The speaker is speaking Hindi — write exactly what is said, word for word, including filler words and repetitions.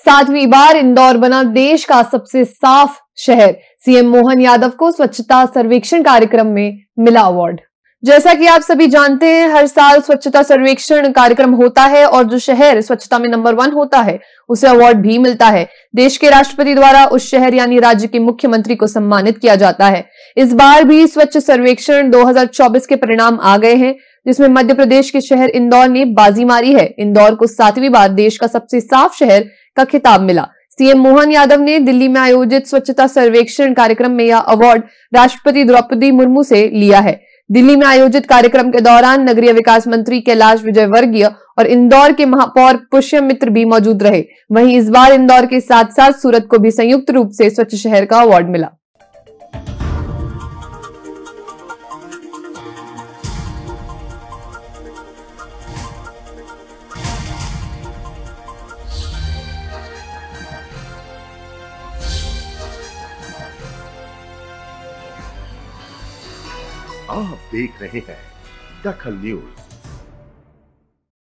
सातवीं बार इंदौर बना देश का सबसे साफ शहर। सीएम मोहन यादव को स्वच्छता सर्वेक्षण कार्यक्रम में मिला अवार्ड। जैसा कि आप सभी जानते हैं, हर साल स्वच्छता सर्वेक्षण कार्यक्रम होता है और जो शहर स्वच्छता में नंबर वन होता है उसे अवार्ड भी मिलता है। देश के राष्ट्रपति द्वारा उस शहर यानी राज्य के मुख्यमंत्री को सम्मानित किया जाता है। इस बार भी स्वच्छ सर्वेक्षण दो हज़ार चौबीस के परिणाम आ गए हैं, जिसमें मध्य प्रदेश के शहर इंदौर ने बाजी मारी है। इंदौर को सातवीं बार देश का सबसे साफ शहर का खिताब मिला। सीएम मोहन यादव ने दिल्ली में आयोजित स्वच्छता सर्वेक्षण कार्यक्रम में यह अवार्ड राष्ट्रपति द्रौपदी मुर्मू से लिया है। दिल्ली में आयोजित कार्यक्रम के दौरान नगरीय विकास मंत्री कैलाश विजयवर्गीय और इंदौर के महापौर पुष्यमित्र भी मौजूद रहे। वहीं इस बार इंदौर के साथ साथ सूरत को भी संयुक्त रूप से स्वच्छ शहर का अवार्ड मिला। आप देख रहे हैं दखल न्यूज।